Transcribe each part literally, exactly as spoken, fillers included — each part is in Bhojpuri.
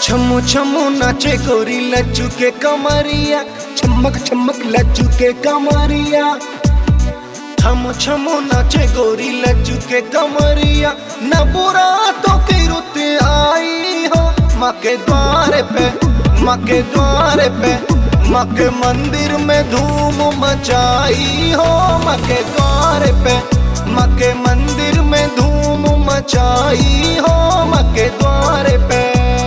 छमो छमो नाचे गोरी लज्जू के कमरिया, चमक चमक लज्जू के कमरिया। छमो छमो नाचे गोरी लज्जू के कमरिया, न बुरा तो की रुत आई हो। माँ के द्वार पे, माँ के द्वार पे, माँ के मंदिर में धूम मचाई हो। माँ के द्वार पे, माँ के मंदिर में धूम मचाई हो। माँ के द्वार पे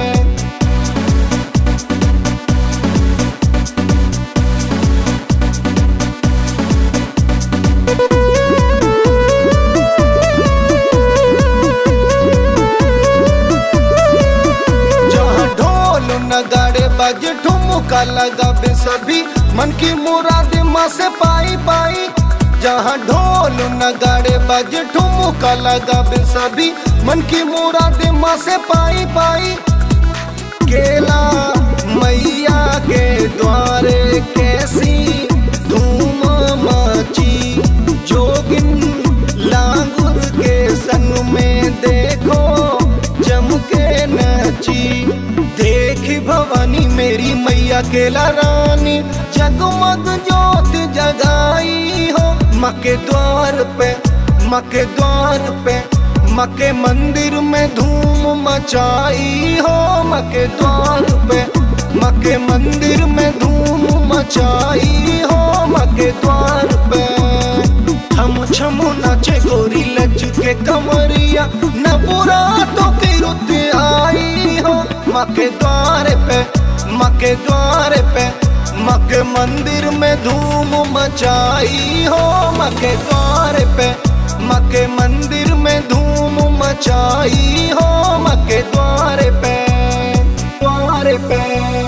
नगाड़े बाजे ठुमका लगावे सभी, मन की मुराद माँ से पाई पाई। जहाँ ढोल नगाड़े बाजे ठुमका लगावे सभी, मन की मुराद माँ से पाई पाई। केला मैया के द्वारे कैसी धूम मची, जोगिन लांगुर के संग में देखो जम के नची। देखी भवानी मेरी मैया केला रानी, जगमग ज्योत जगाई हो। माँ के द्वार पे, माँ के द्वार पे, माँ के मंदिर में धूम मचाई हो। माँ के द्वार पे, माँ के मंदिर में धूम मचाई हो। माँ के द्वार पे छम छम नाचे गोरी लज्जू के कमरिया, न बुरा तो की रुत आई हो। माँ के द्वार पे, माँ के द्वार पे, माँ के मंदिर में धूम मचाई हो। माँ के द्वार पे, माँ के मंदिर में धूम मचाई हो। माँ के द्वार पे, द्वार पे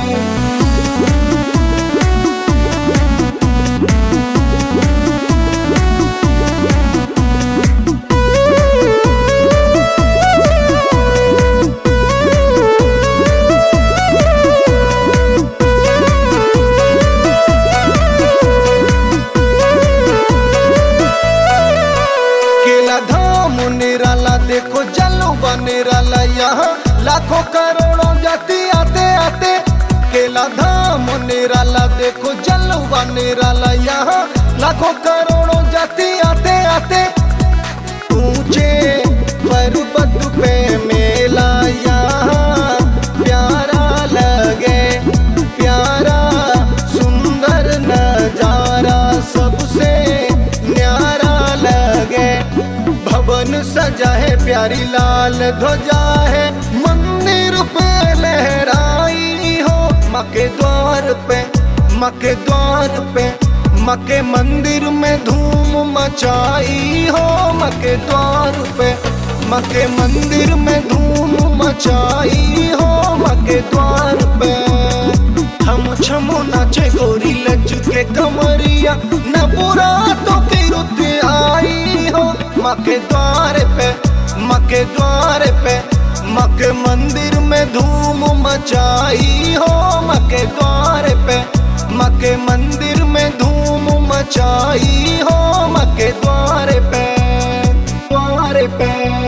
देखो जलवा निराला, यहाँ लाखों करोड़ों जाति आते आते। केला धाम निराला, देखो जलवा निराला, यहाँ लाखों करोड़ों जाति आते आते। ऊंचे पर्वत पे मेला यहाँ प्यारा लगे, प्यारा सुंदर नजारा सबसे न्यारा लगे। भवन सजा है प्यारी लाल ध्वजा है, मंदिर पे लहराई हो। माँ के द्वार पे, माँ के द्वार पे, माँ के मंदिर में धूम मचाई हो। माँ के द्वार पे, माँ के मंदिर में धूम मचाई हो। माँ के द्वार पे छम छम नाचे गोरी लज्जू के कमरिया, न बुरा तो की रुत आई हो। माँ के द्वार पे, माँ के द्वार पे, माँ के मंदिर में धूम मचाई हो। माँ के द्वार पे, माँ के मंदिर में धूम मचाई हो। माँ के द्वार पे, द्वार पे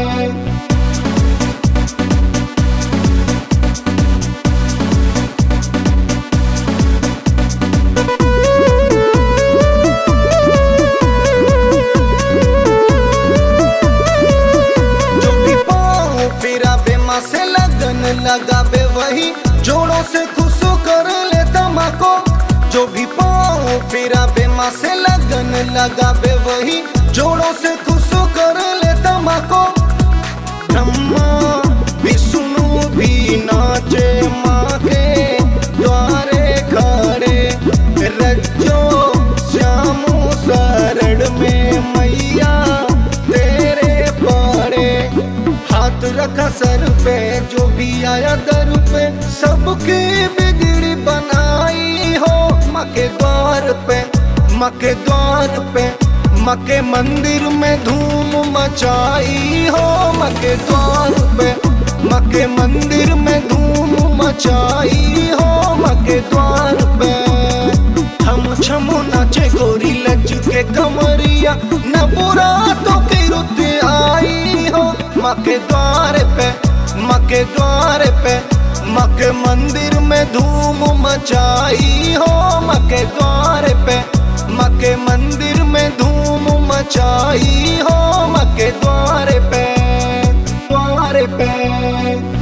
से लगन लगावे वही, जोड़ों से खुश कर लेता माँ को। जो भी पाँव फिरावे माँ से लगन लगावे वही, जोड़ों से खुश कर लेता माँ को। ब्रह्मा विष्णु भी नाचे माँ के द्वारे खड़े, रज्जो श्यामो शरण में मैया तेरे पड़े। हाथ रखा सर पे, जो भी आया दर पे, सबकी बिगड़ी बनाई हो। माँ के द्वार पे, माँ के द्वार पे, माँ के मंदिर में धूम मचाई हो। माँ के द्वार पे, माँ के मंदिर में धूम मचाई हो। माँ के द्वार पे छम छम नाचे गोरी लज्जू के कमरिया, न बुरा तो की रुत आई हो। माँ के द्वार पे, माँ के द्वार पे, मके मंदिर में धूम मचाई हो, मके द्वार पे, मके मंदिर में धूम मचाई हो, मके द्वार पे, द्वार पे।